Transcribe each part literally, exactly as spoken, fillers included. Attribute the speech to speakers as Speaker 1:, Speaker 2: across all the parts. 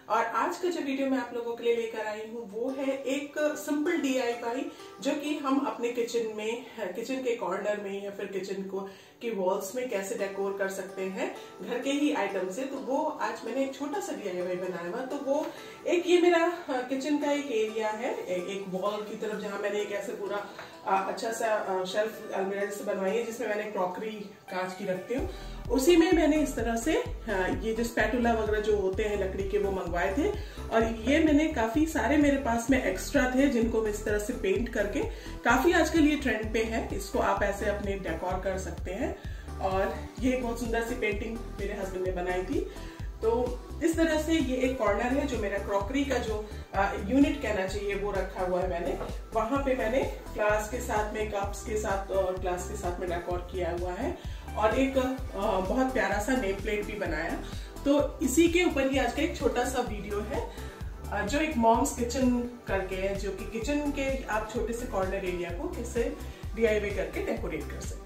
Speaker 1: और आज का जो वीडियो मैं आप लोगों के लिए लेकर आई हूँ वो है एक सिंपल डी आई वाई जो कि हम अपने किचन में, किचन के कॉर्नर में या फिर किचन को की वॉल्स में कैसे डेकोर कर सकते हैं घर के ही आइटम से। तो वो आज मैंने एक छोटा सा डी आई वाई बनाया हुआ। तो वो एक ये मेरा किचन का एक एरिया है, एक वॉल की तरफ, जहाँ मैंने एक ऐसे पूरा अच्छा सा शेल्फ अलमीरा से बनवाई है जिसमें मैंने क्रॉकरी कांच की रखती हूँ। उसी में मैंने इस तरह से ये जो स्पैटुला वगैरह जो होते हैं लकड़ी के वो मंगवाए थे, और ये मैंने काफी सारे मेरे पास में एक्स्ट्रा थे जिनको मैं इस तरह से पेंट करके, काफी आजकल ये ट्रेंड पे है, इसको आप ऐसे अपने डेकोर कर सकते हैं। और ये बहुत सुंदर सी पेंटिंग मेरे हस्बैंड ने बनाई थी। तो इस तरह से ये एक कॉर्नर है जो मेरा क्रॉकरी का जो यूनिट कहना चाहिए वो रखा हुआ है मैंने। वहां पे मैंने ग्लास के साथ में, कप्स के साथ और ग्लास के साथ में डेकोर किया हुआ है, और एक आ, बहुत प्यारा सा नेम प्लेट भी बनाया। तो इसी के ऊपर ही आज का एक छोटा सा वीडियो है जो एक मॉम्स किचन करके है, जो कि किचन के आप छोटे से कॉर्नर एरिया को कैसे डी आई वाई करके डेकोरेट कर सकते हैं।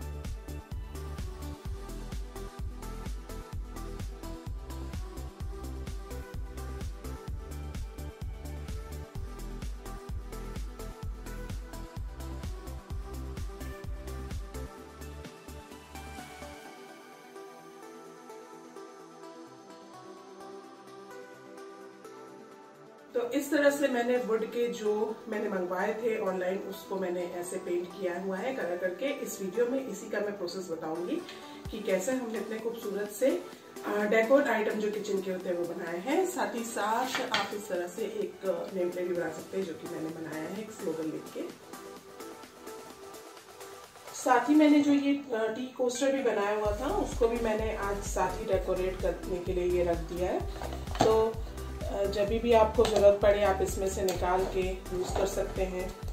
Speaker 1: तो इस तरह से मैंने वुड के जो मैंने मंगवाए थे ऑनलाइन उसको मैंने ऐसे पेंट किया हुआ है कलर करके। इस वीडियो में इसी का मैं प्रोसेस बताऊंगी कि कैसे हमने इतने खूबसूरत से डेकोर आइटम जो किचन के होते हैं वो बनाए हैं। साथ ही साथ आप इस तरह से एक नेम प्लेट भी बना सकते हैं जो कि मैंने बनाया है एक स्लोगन लिख के। साथ ही मैंने जो ये टी कोस्टर भी बनाया हुआ था उसको भी मैंने आज साथ ही डेकोरेट करने के लिए ये रख दिया है। तो जब भी आपको जरूरत पड़े आप इसमें से निकाल के यूज कर सकते हैं।